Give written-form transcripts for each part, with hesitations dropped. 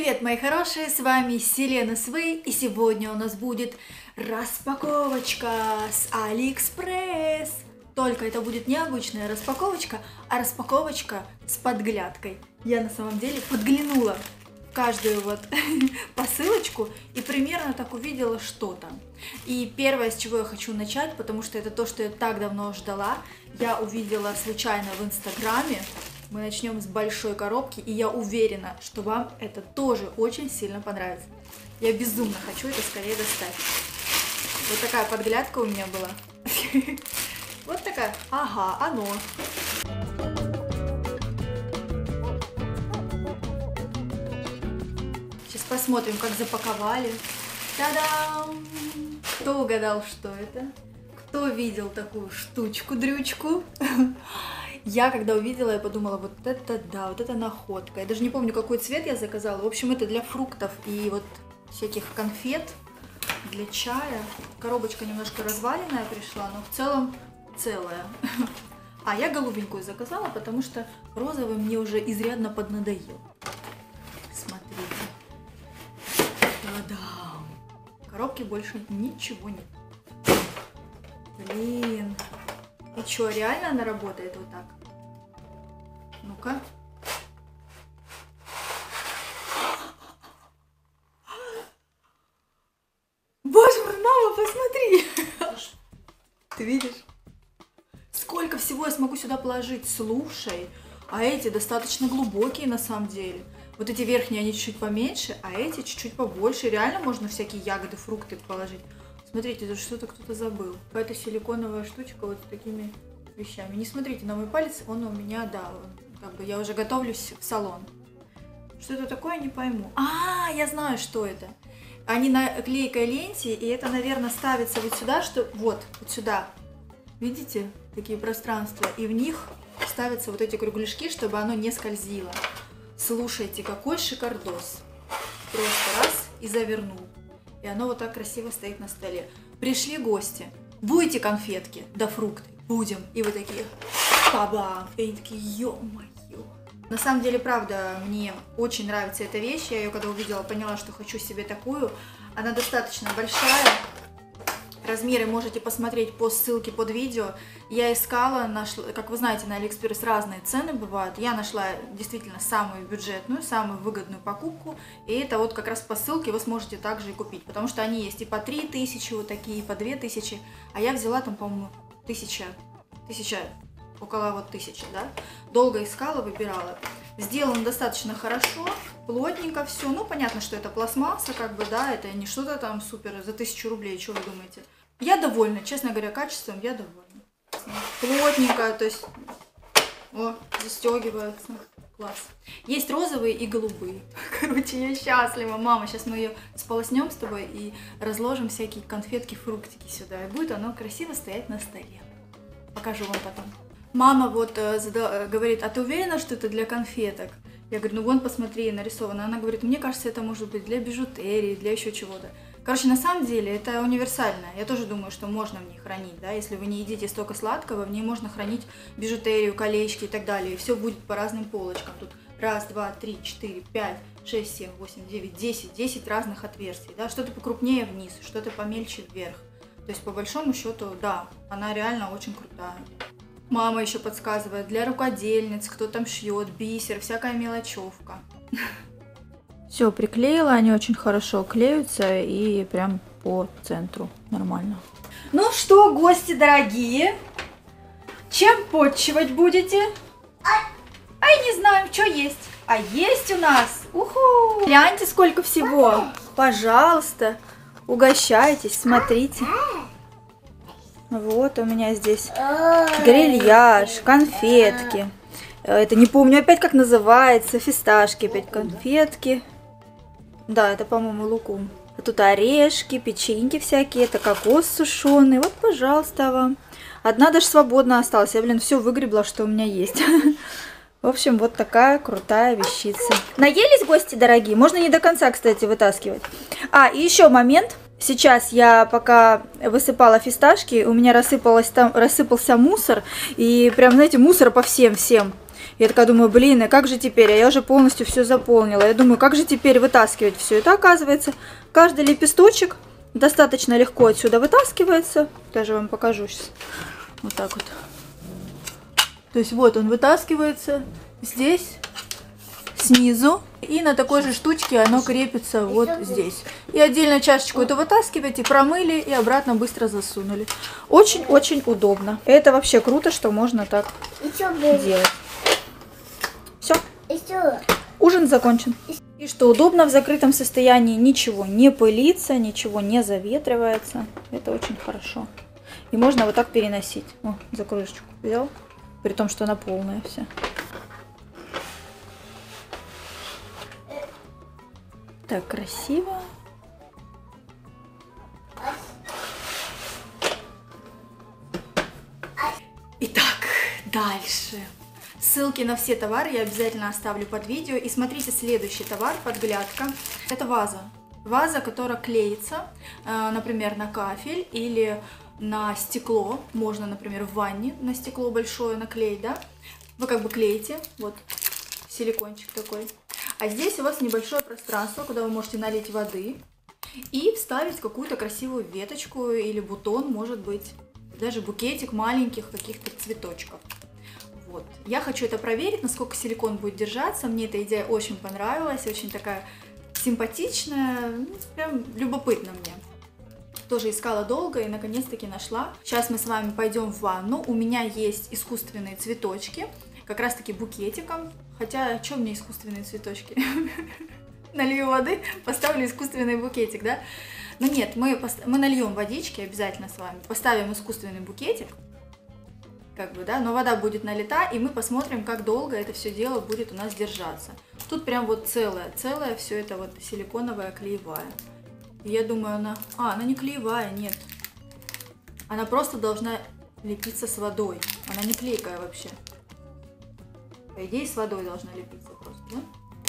Привет, мои хорошие, с вами Селена Свей, и сегодня у нас будет распаковочка с Алиэкспресс. Только это будет не обычная распаковочка, а распаковочка с подглядкой. Я на самом деле подглянула в каждую вот посылочку и примерно так увидела, что там. И первое, с чего я хочу начать, потому что это то, что я так давно ждала, я увидела случайно в Инстаграме. Мы начнем с большой коробки, и я уверена, что вам это тоже очень сильно понравится. Я безумно хочу это скорее достать. Вот такая подглядка у меня была. Вот такая. Ага, оно. Сейчас посмотрим, как запаковали. Та-дам! Кто угадал, что это? Кто видел такую штучку-дрючку? Я когда увидела, я подумала, вот это да, вот это находка. Я даже не помню, какой цвет я заказала. В общем, это для фруктов и вот всяких конфет, для чая. Коробочка немножко разваленная пришла, но в целом целая. А я голубенькую заказала, потому что розовый мне уже изрядно поднадоел. Смотрите. Та-дам! В коробке больше ничего нет. Блин. И что, реально она работает вот так? Ну-ка. Боже мой, мама, посмотри! Ты видишь? Сколько всего я смогу сюда положить? Слушай, а эти достаточно глубокие на самом деле. Вот эти верхние, они чуть-чуть поменьше, а эти чуть-чуть побольше. Реально можно всякие ягоды, фрукты положить. Смотрите, тут что-то кто-то забыл. Какая-то силиконовая штучка вот с такими вещами. Не смотрите на мой палец, он у меня, да, как бы я уже готовлюсь в салон. Что это такое, не пойму. А, я знаю, что это. Они на клейкой ленте, и это, наверное, ставится вот сюда, что вот сюда. Видите, такие пространства, и в них ставятся вот эти кругляшки, чтобы оно не скользило. Слушайте, какой шикардос. Просто раз и завернул. И оно вот так красиво стоит на столе. Пришли гости. Будете конфетки, да фрукты? Будем. И вы такие, бабам. И они такие, ё-моё. На самом деле, правда, мне очень нравится эта вещь. Я ее когда увидела, поняла, что хочу себе такую. Она достаточно большая. Размеры можете посмотреть по ссылке под видео. Я искала, нашла, как вы знаете, на Алиэкспресс разные цены бывают. Я нашла действительно самую бюджетную, самую выгодную покупку. И это вот как раз по ссылке вы сможете также и купить. Потому что они есть и по 3000, вот такие, и по 2000. А я взяла там, по-моему, 1000, около вот 1000, да. Долго искала, выбирала. Сделано достаточно хорошо, плотненько все. Ну, понятно, что это пластмасса, как бы, да, это не что-то там супер за 1000 рублей, что вы думаете? Я довольна, честно говоря, качеством я довольна. Плотненько, то есть, о, застегивается, класс. Есть розовые и голубые. Короче, я счастлива, мама, сейчас мы ее сполоснем с тобой и разложим всякие конфетки, фруктики сюда. И будет оно красиво стоять на столе. Покажу вам потом. Мама вот говорит, а ты уверена, что это для конфеток? Я говорю, ну вон, посмотри, нарисовано. Она говорит, мне кажется, это может быть для бижутерии, для еще чего-то. Короче, на самом деле это универсально. Я тоже думаю, что можно в ней хранить, да, если вы не едите столько сладкого, в ней можно хранить бижутерию, колечки и так далее. И все будет по разным полочкам. Тут 1, 2, 3, 4, 5, 6, 7, 8, 9, 10 разных отверстий, да. Что-то покрупнее вниз, что-то помельче вверх. То есть, по большому счету, да, она реально очень крутая. Мама еще подсказывает, для рукодельниц, кто там шьет, бисер, всякая мелочевка. Все, приклеила, они очень хорошо клеются и прям по центру нормально. Ну что, гости дорогие, чем подчивать будете? Ай, не знаю, что есть. А есть у нас, уху! Гляньте, сколько всего. Пожалуйста, угощайтесь, смотрите. Вот у меня здесь грильяж, конфетки. Это не помню опять как называется. Фисташки, опять конфетки. Да, это, по-моему, лукум. А тут орешки, печеньки всякие. Это кокос сушеный. Вот, пожалуйста, вам. Одна даже свободно осталась. Я, блин, все выгребла, что у меня есть. В общем, вот такая крутая вещица. Наелись, гости дорогие? Можно не до конца, кстати, вытаскивать. А, и еще момент. Сейчас я пока высыпала фисташки, у меня рассыпался мусор, и прям, знаете, мусор по всем. Я такая думаю, блин, а как же теперь? А я уже полностью все заполнила. Я думаю, как же теперь вытаскивать все это? Оказывается, каждый лепесточек достаточно легко отсюда вытаскивается. Даже вам покажу сейчас. Вот так вот. То есть вот он вытаскивается здесь, снизу. И на такой же штучке оно крепится вот здесь. И отдельно чашечку эту вытаскиваете, промыли и обратно быстро засунули. Очень-очень удобно. Это вообще круто, что можно так делать. Все. Ужин закончен. И что удобно, в закрытом состоянии ничего не пылится, ничего не заветривается. Это очень хорошо. И можно вот так переносить. О, за крышечку взял. При том, что она полная вся. Так красиво. Итак, дальше. Ссылки на все товары я обязательно оставлю под видео. И смотрите следующий товар, подглядка. Это ваза. Ваза, которая клеится, например, на кафель или на стекло. Можно, например, в ванне на стекло большое наклеить, да? Вы как бы клеите, вот силикончик такой. А здесь у вас небольшое пространство, куда вы можете налить воды и вставить какую-то красивую веточку или бутон, может быть, даже букетик маленьких каких-то цветочков. Вот. Я хочу это проверить, насколько силикон будет держаться. Мне эта идея очень понравилась, очень такая симпатичная, прям любопытно мне. Тоже искала долго и наконец-таки нашла. Сейчас мы с вами пойдем в ванну. У меня есть искусственные цветочки, как раз таки букетиком. Хотя, что мне искусственные цветочки? Налью воды, поставлю искусственный букетик, да? Но нет, мы нальем водички обязательно с вами, поставим искусственный букетик, как бы, да, но вода будет налита, и мы посмотрим, как долго это все дело будет у нас держаться. Тут прям вот целое все это вот силиконовая, клеевая. И я думаю, она не клеевая, нет. Она просто должна лепиться с водой, она не клейкая вообще. По идее, с водой должна лепиться просто, да?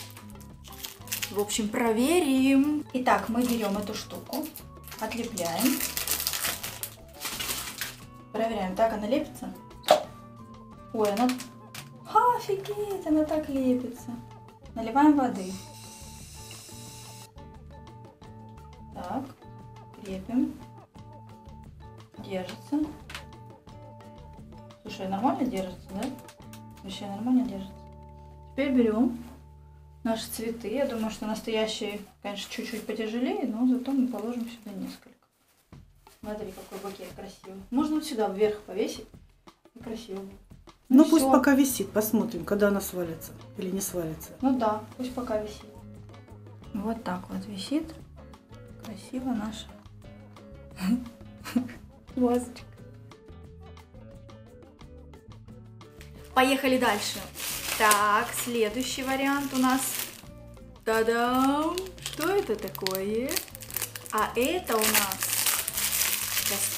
В общем, проверим. Итак, мы берем эту штуку, отлепляем. Проверяем, так она лепится? Ой, она... Офигеть, она так лепится. Наливаем воды. Так, крепим. Держится. Слушай, нормально держится, да? Вообще нормально держится. Теперь берем наши цветы. Я думаю, что настоящие, конечно, чуть-чуть потяжелее, но зато мы положим сюда несколько. Смотри, какой букет красивый. Можно вот сюда вверх повесить. И красиво будет. Ну пусть пока висит, посмотрим, когда она свалится или не свалится. Ну да, пусть пока висит. Вот так вот висит. Красиво наша вазочка. Поехали дальше. Так, следующий вариант у нас. Та-дам! Что это такое? А это у нас... Сейчас.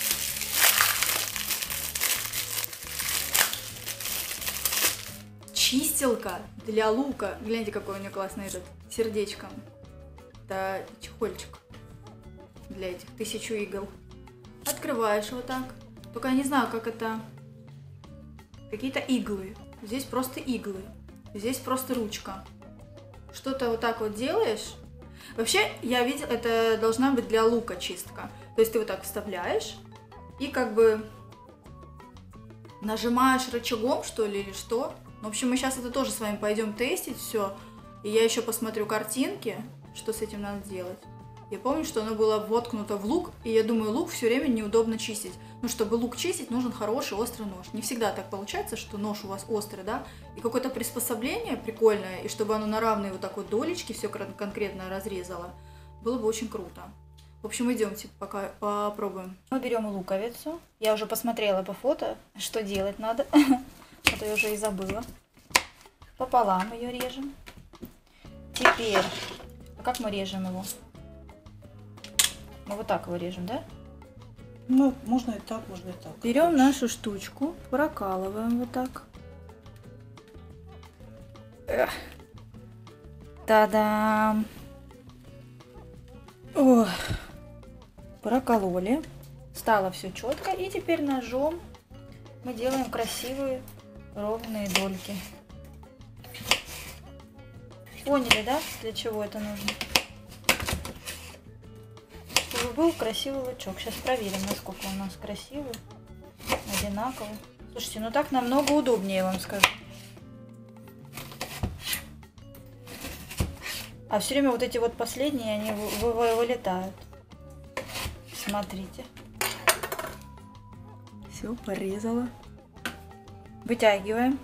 Чистилка для лука. Гляньте, какой у нее классный этот сердечком. Это чехольчик для этих 1000 игл. Открываешь вот так. Только я не знаю, как это... Какие-то иглы. Здесь просто иглы. Здесь просто ручка. Что-то вот так вот делаешь. Вообще, я видела, это должна быть для лука чистка. То есть ты вот так вставляешь и как бы нажимаешь рычагом, что ли, или что. В общем, мы сейчас это тоже с вами пойдем тестить все. И я еще посмотрю картинки, что с этим надо делать. Я помню, что оно было воткнуто в лук, и я думаю, лук все время неудобно чистить. Ну, чтобы лук чистить, нужен хороший острый нож. Не всегда так получается, что нож у вас острый, да? И какое-то приспособление прикольное, и чтобы оно на равные вот так вот долечки все конкретно разрезало, было бы очень круто. В общем, идемте, пока попробуем. Мы берем луковицу. Я уже посмотрела по фото, что делать надо. А то я уже и забыла. Пополам ее режем. Теперь, как мы режем его? Мы вот так его режем, да? Ну, можно и так, можно и так. Берем нашу штучку, прокалываем вот так. Та-дам! Ох. Прокололи. Стало все четко. И теперь ножом мы делаем красивые ровные дольки. Поняли, да, для чего это нужно? Чтобы был красивый лучок. Сейчас проверим, насколько у нас красивый, одинаковый. Слушайте, ну так намного удобнее, я вам скажу. А все время вот эти вот последние, они вылетают. Смотрите. Все, порезала. Вытягиваем.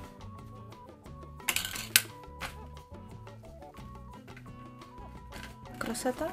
Красота.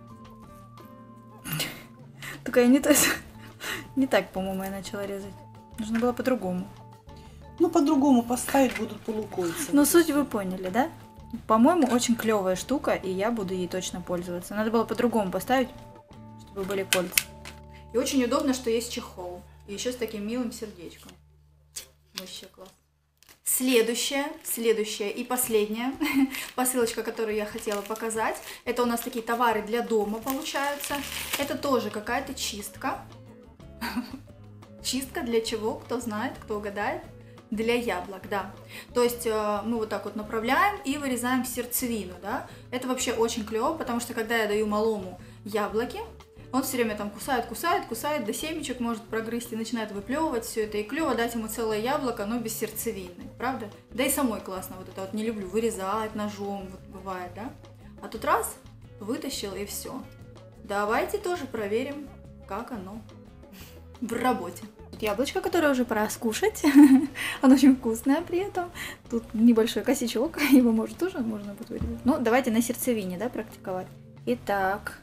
Только я не так, по-моему, я начала резать. Нужно было по-другому. Ну, по-другому поставить будут полукольца. Ну, суть вы поняли, да? По-моему, очень клевая штука, и я буду ей точно пользоваться. Надо было по-другому поставить, чтобы были кольца. И очень удобно, что есть чехол. И еще с таким милым сердечком. Вообще класс. Следующая и последняя посылочка, которую я хотела показать. Это у нас такие товары для дома получаются. Это тоже какая-то чистка. Чистка для чего? Кто знает, кто угадает? Для яблок, да. То есть мы вот так вот направляем и вырезаем сердцевину, да. Это вообще очень клево, потому что когда я даю малому яблоки, он все время там кусает, до семечек может прогрызть и начинает выплевывать все это. И клево дать ему целое яблоко, но без сердцевины, правда? Да и самой классно вот это вот, не люблю вырезать ножом, вот бывает, да. А тут раз, вытащил и все. Давайте тоже проверим, как оно в работе. Яблочко, которое уже пора скушать. Оно очень вкусное при этом. Тут небольшой косячок, его может тоже можно будет вырезать. Ну, давайте на сердцевине, да, практиковать. Итак.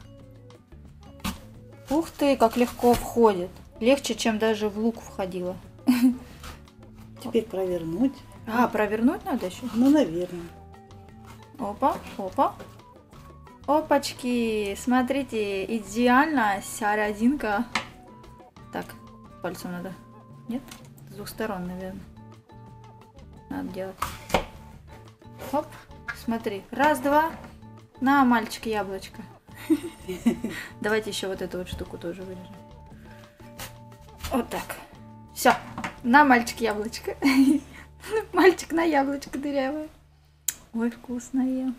Ух ты, как легко входит. Легче, чем даже в лук входило. Теперь провернуть. А, провернуть надо еще? Ну, наверное. Опа, опа. Опачки, смотрите, идеально серединка. Так. Пальцем надо. Нет? С двух сторон, наверное. Надо делать. Хоп. Смотри. Раз, два. На, мальчик, яблочко. Давайте еще вот эту вот штуку тоже вырежем. Вот так. Все. На, мальчик, яблочко. Мальчик на яблочко дырявое. Ой, вкусное.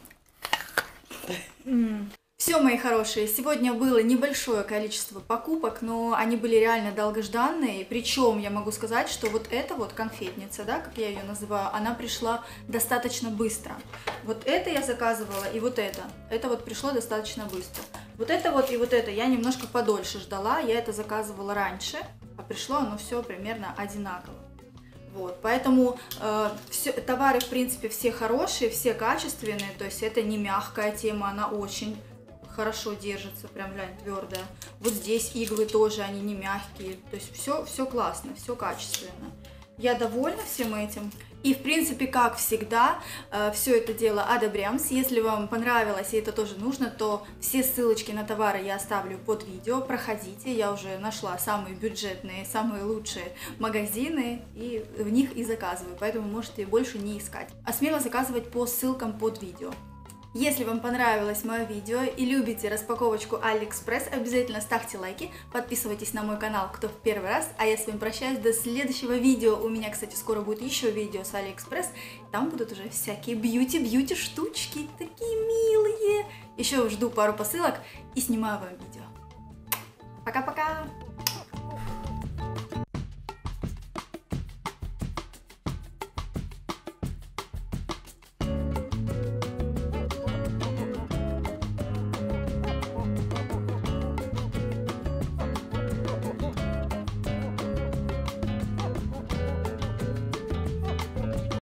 Все, мои хорошие, сегодня было небольшое количество покупок, но они были реально долгожданные. Причем я могу сказать, что вот эта вот конфетница, да, как я ее называю, она пришла достаточно быстро. Вот это я заказывала, и вот это вот пришло достаточно быстро. Вот это вот и вот это я немножко подольше ждала, я это заказывала раньше, а пришло оно все примерно одинаково. Вот, поэтому товары, в принципе, все хорошие, все качественные, то есть это не мягкая тема, она очень хорошо держится, прям глянь, твердая. Вот здесь иглы тоже, они не мягкие, то есть все классно, все качественно. Я довольна всем этим. И, в принципе, как всегда, все это дело одобрямс. Если вам понравилось и это тоже нужно, то все ссылочки на товары я оставлю под видео. Проходите, я уже нашла самые бюджетные, самые лучшие магазины и в них и заказываю, поэтому можете больше не искать. А смело заказывать по ссылкам под видео. Если вам понравилось мое видео и любите распаковочку AliExpress, обязательно ставьте лайки, подписывайтесь на мой канал, кто в первый раз, а я с вами прощаюсь до следующего видео. У меня, кстати, скоро будет еще видео с AliExpress, там будут уже всякие бьюти штучки, такие милые. Еще жду пару посылок и снимаю вам видео. Пока-пока!